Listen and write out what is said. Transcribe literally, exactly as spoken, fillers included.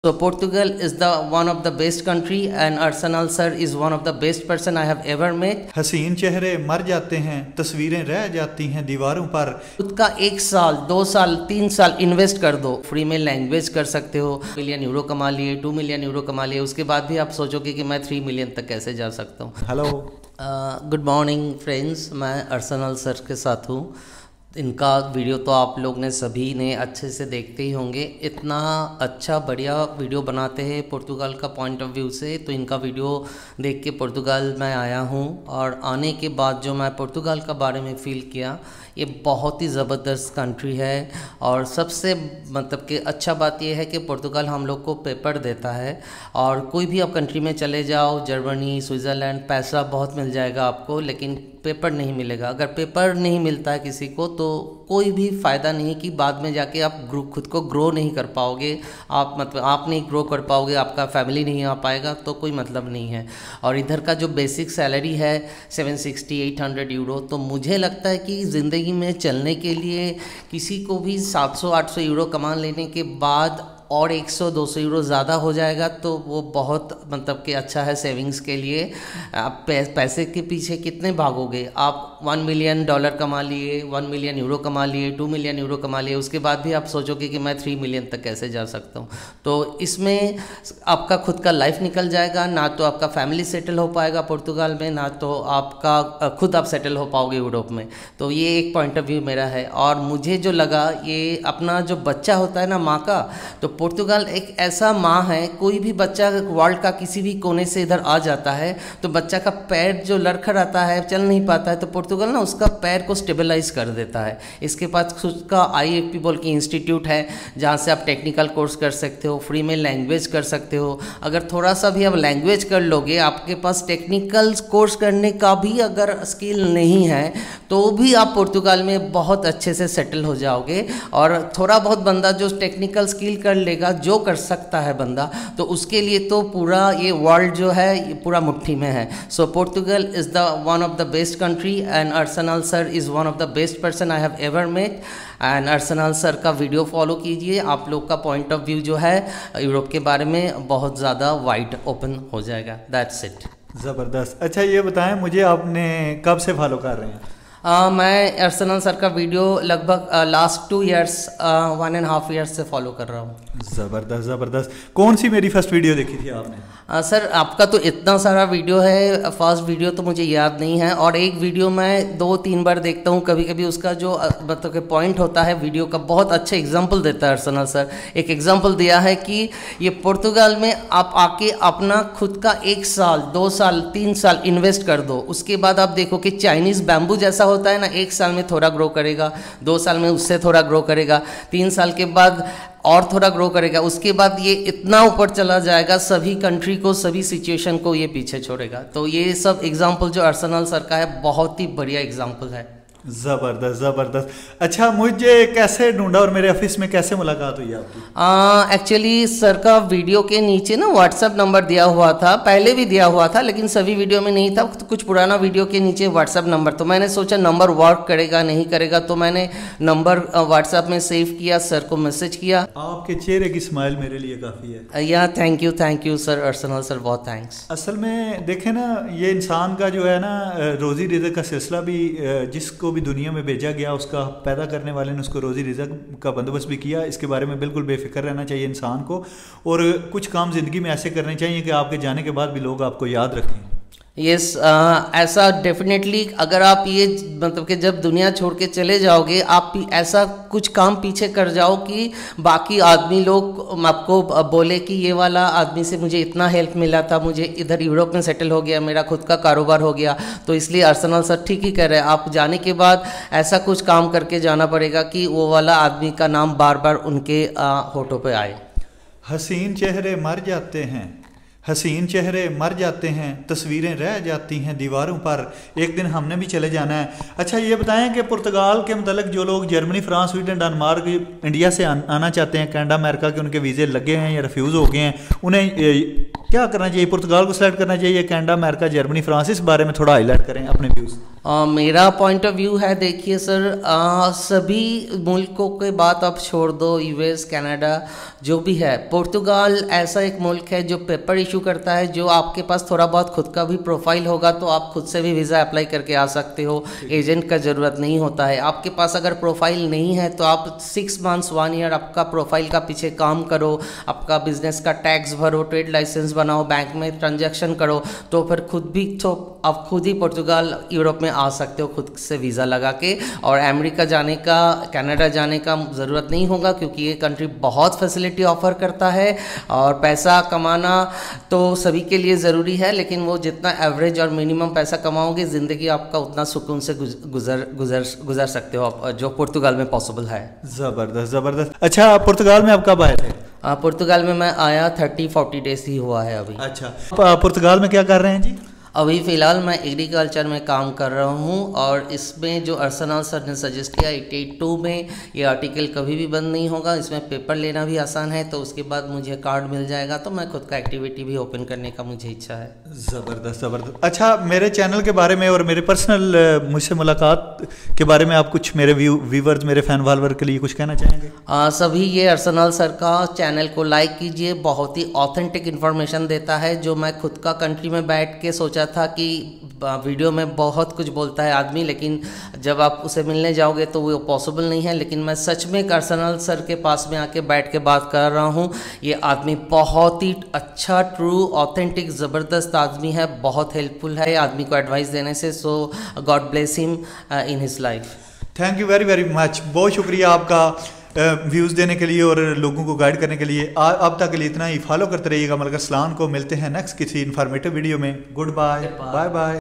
So Portugal is the one of the best country and Arsenal sir is one of the best person I have ever met. हसीन चेहरे मर जाते हैं, तस्वीरें रह जाती हैं दीवारों पर। खुद का एक साल, दो साल, तीन साल इन्वेस्ट कर दो, फ्री में लैंग्वेज कर सकते हो। मिलियन यूरो कमा लिए, टू मिलियन यूरो कमा लिए, उसके बाद भी आप सोचोगे कि मैं थ्री मिलियन तक कैसे जा सकता हूँ। हेलो, गुड मॉर्निंग फ्रेंड्स, मैं अर्सनल सर के साथ हूँ। इनका वीडियो तो आप लोग ने सभी ने अच्छे से देखते ही होंगे। इतना अच्छा बढ़िया वीडियो बनाते हैं पुर्तगाल का पॉइंट ऑफ व्यू से, तो इनका वीडियो देख के पुर्तगाल में आया हूँ। और आने के बाद जो मैं पुर्तगाल का बारे में फ़ील किया, ये बहुत ही ज़बरदस्त कंट्री है। और सबसे मतलब कि अच्छा बात यह है कि पुर्तगाल हम लोग को पेपर देता है। और कोई भी आप कंट्री में चले जाओ, जर्मनी, स्विट्ज़रलैंड, पैसा बहुत मिल जाएगा आपको, लेकिन पेपर नहीं मिलेगा। अगर पेपर नहीं मिलता है किसी को तो कोई भी फ़ायदा नहीं कि बाद में जाके आप ग्रो खुद को ग्रो नहीं कर पाओगे। आप मतलब आप नहीं ग्रो कर पाओगे, आपका फैमिली नहीं आ पाएगा, तो कोई मतलब नहीं है। और इधर का जो बेसिक सैलरी है seven sixty eight hundred euro, तो मुझे लगता है कि ज़िंदगी में चलने के लिए किसी को भी सात सौ आठ सौ यूरो कमा लेने के बाद और एक सौ दो सौ यूरो ज़्यादा हो जाएगा तो वो बहुत मतलब कि अच्छा है सेविंग्स के लिए। आप पैसे के पीछे कितने भागोगे? आप वन मिलियन डॉलर कमा लिए, वन मिलियन यूरो कमा लिए, टू मिलियन यूरो कमा लिए, उसके बाद भी आप सोचोगे कि मैं थ्री मिलियन तक कैसे जा सकता हूँ। तो इसमें आपका खुद का लाइफ निकल जाएगा, ना तो आपका फैमिली सेटल हो पाएगा पुर्तगाल में, ना तो आपका खुद आप सेटल हो पाओगे यूरोप में। तो ये एक पॉइंट ऑफ व्यू मेरा है। और मुझे जो लगा, ये अपना जो बच्चा होता है ना माँ का, तो पुर्तगाल एक ऐसा माँ है, कोई भी बच्चा वर्ल्ड का किसी भी कोने से इधर आ जाता है तो बच्चा का पैर जो लड़खड़ाता है, चल नहीं पाता है, तो पुर्तगाल ना उसका पैर को स्टेबलाइज कर देता है। इसके पास उसका आई एफ पी बोल के इंस्टीट्यूट है जहाँ से आप टेक्निकल कोर्स कर सकते हो, फ्री में लैंग्वेज कर सकते हो। अगर थोड़ा सा भी आप लैंग्वेज कर लोगे, आपके पास टेक्निकल कोर्स करने का भी अगर स्किल नहीं है तो भी आप पुर्तगाल में बहुत अच्छे से सेटल हो जाओगे। और थोड़ा बहुत बंदा जो टेक्निकल स्किल कर लेगा, जो कर सकता है बंदा, तो उसके लिए तो पूरा ये वर्ल्ड जो है ये पूरा मुट्ठी में है। So Portugal is the one of the best country and Arsenal sir is one of the best person I have ever met. And Arsenal sir का वीडियो फॉलो कीजिए, आप लोग का पॉइंट ऑफ व्यू जो है यूरोप के बारे में बहुत ज़्यादा वाइड ओपन हो जाएगा। That's it. ज़बरदस्त। अच्छा ये बताएं मुझे, आपने कब से फॉलो कर रहे हैं? Uh, मैं अर्सनल सर का वीडियो लगभग last two years one and half years से फॉलो कर रहा हूँ। ज़बरदस्त ज़बरदस्त। कौन सी मेरी फर्स्ट वीडियो देखी थी आपने? uh, सर आपका तो इतना सारा वीडियो है, फर्स्ट वीडियो तो मुझे याद नहीं है। और एक वीडियो मैं दो तीन बार देखता हूँ, कभी कभी उसका जो मतलब कि पॉइंट होता है वीडियो का, बहुत अच्छे एग्जाम्पल देता है अर्सनल सर। एक एग्जाम्पल दिया है कि ये पुर्तगाल में आप आके अपना खुद का एक साल, दो साल, तीन साल इन्वेस्ट कर दो, उसके बाद आप देखो कि चाइनीज़ बैम्बू जैसा होता है ना, एक साल में थोड़ा ग्रो करेगा, दो साल में उससे थोड़ा ग्रो करेगा, तीन साल के बाद और थोड़ा ग्रो करेगा, उसके बाद ये इतना ऊपर चला जाएगा, सभी कंट्री को, सभी सिचुएशन को ये पीछे छोड़ेगा। तो ये सब एग्जाम्पल जो अर्सनल सर का है, बहुत ही बढ़िया एग्जाम्पल है। ज़बरदस्त ज़बरदस्त। अच्छा मुझे कैसे ढूंढा और मेरे ऑफिस में कैसे मुलाकात हुई आपकी? एक्चुअली सर का वीडियो के नीचे ना व्हाट्सएप नंबर दिया हुआ था, पहले भी दिया हुआ था लेकिन सभी वीडियो में नहीं था, तो कुछ पुराना वीडियो के नीचे व्हाट्सएप नंबर, तो मैंने सोचा नंबर वर्क करेगा नहीं करेगा, तो मैंने नंबर व्हाट्सएप में सेव किया, सर को मैसेज किया। आपके चेहरे की स्माइल मेरे लिए काफ़ी है। या thank you thank you sir, Arsenal sir बहुत थैंक्स। असल में देखें ना, ये इंसान का जो है ना रोज़ी रिज़्क़ का सिलसिला भी, जिसको भी दुनिया में भेजा गया उसका पैदा करने वाले ने उसको रोज़ी रिज़्क़ का बंदोबस्त भी किया। इसके बारे में बिल्कुल बेफिक्र रहना चाहिए इंसान को, और कुछ काम ज़िंदगी में ऐसे करने चाहिए कि आपके जाने के बाद भी लोग आपको याद रखें। यस yes, uh, ऐसा डेफिनेटली, अगर आप ये मतलब कि जब दुनिया छोड़ के चले जाओगे, आप ऐसा कुछ काम पीछे कर जाओ कि बाकी आदमी लोग आपको बोले कि ये वाला आदमी से मुझे इतना हेल्प मिला था, मुझे इधर यूरोप में सेटल हो गया, मेरा खुद का कारोबार हो गया। तो इसलिए अर्सनल सर ठीक ही कह रहे हैं, आप जाने के बाद ऐसा कुछ काम करके जाना पड़ेगा कि वो वाला आदमी का नाम बार बार उनके होठों पे आए। हसीन चेहरे मर जाते हैं, हसीन चेहरे मर जाते हैं, तस्वीरें रह जाती हैं दीवारों पर, एक दिन हमने भी चले जाना है। अच्छा ये बताएं कि पुर्तगाल के मतलब जो लोग Germany, France, Sweden, Denmark, India से आना चाहते हैं, कनाडा, अमेरिका के उनके वीज़े लगे हैं या रिफ्यूज़ हो गए हैं, उन्हें क्या करना चाहिए, पुर्तगाल को सिलेक्ट करना चाहिए, कनाडा, अमेरिका, जर्मनी, फ्रांस? इस बारे में थोड़ा हाईलाइट करें अपने व्यूज़। Uh, मेरा पॉइंट ऑफ व्यू है, देखिए सर, uh, सभी मुल्कों के बात आप छोड़ दो, यूएस, कनाडा, जो भी है, पुर्तगाल ऐसा एक मुल्क है जो पेपर इशू करता है। जो आपके पास थोड़ा बहुत खुद का भी प्रोफाइल होगा तो आप खुद से भी वीज़ा अप्लाई करके आ सकते हो, एजेंट का ज़रूरत नहीं होता है। आपके पास अगर प्रोफाइल नहीं है तो आप सिक्स मंथ्स वन ईयर आपका प्रोफाइल का पीछे काम करो, आपका बिजनेस का टैक्स भरो, ट्रेड लाइसेंस बनाओ, बैंक में ट्रांजैक्शन करो, तो फिर खुद भी तो आप खुद ही पुर्तगाल यूरोप में आ सकते हो खुद से वीज़ा लगा के। और अमेरिका जाने का, कनाडा जाने का ज़रूरत नहीं होगा, क्योंकि ये कंट्री बहुत फैसिलिटी ऑफर करता है। और पैसा कमाना तो सभी के लिए ज़रूरी है, लेकिन वो जितना एवरेज और मिनिमम पैसा कमाओगे, ज़िंदगी आपका उतना सुकून से गुजर गुजर गुजर सकते हो आप, जो पुर्तगाल में पॉसिबल है। ज़बरदस्त ज़बरदस्त। अच्छा, पुर्तगाल में आप कब आए थे? पुर्तगाल में मैं आया थर्टी फोर्टी डेज ही हुआ है अभी। अच्छा, पुर्तगाल में क्या कर रहे हैं जी? अभी फ़िलहाल मैं एग्रीकल्चर में काम कर रहा हूँ, और इसमें जो अर्सनल सर ने सजेस्ट किया बयासी में, ये आर्टिकल कभी भी बंद नहीं होगा, इसमें पेपर लेना भी आसान है, तो उसके बाद मुझे कार्ड मिल जाएगा, तो मैं खुद का एक्टिविटी भी ओपन करने का मुझे इच्छा है। ज़बरदस्त ज़बरदस्त। अच्छा, मेरे चैनल के बारे में और मेरे पर्सनल मुझसे मुलाकात के बारे में आप कुछ मेरे व्यू व्यूवर्स, मेरे फ़ैन फॉलोअर के लिए कुछ कहना चाहेंगे? आ, सभी ये अर्सनल सर का चैनल को लाइक कीजिए, बहुत ही ऑथेंटिक इन्फॉर्मेशन देता है, जो मैं खुद का कंट्री में बैठ के सोचा था कि वीडियो में बहुत कुछ बोलता है आदमी, लेकिन जब आप उसे मिलने जाओगे तो वो पॉसिबल नहीं है। लेकिन मैं सच में अर्सनल सर के पास में आके बैठ के बात कर रहा हूँ, ये आदमी बहुत ही अच्छा, ट्रू, ऑथेंटिक, ज़बरदस्त आदमी है, बहुत हेल्पफुल है आदमी को एडवाइस देने से। So God bless him in his life. Thank you very very much, बहुत शुक्रिया आपका व्यूज़ देने के लिए और लोगों को गाइड करने के लिए। अब तक के लिए इतना ही, फॉलो करते रहिएगा मलका सलान को। मिलते हैं नेक्स्ट किसी इन्फॉर्मेटिव वीडियो में। Goodbye, bye bye.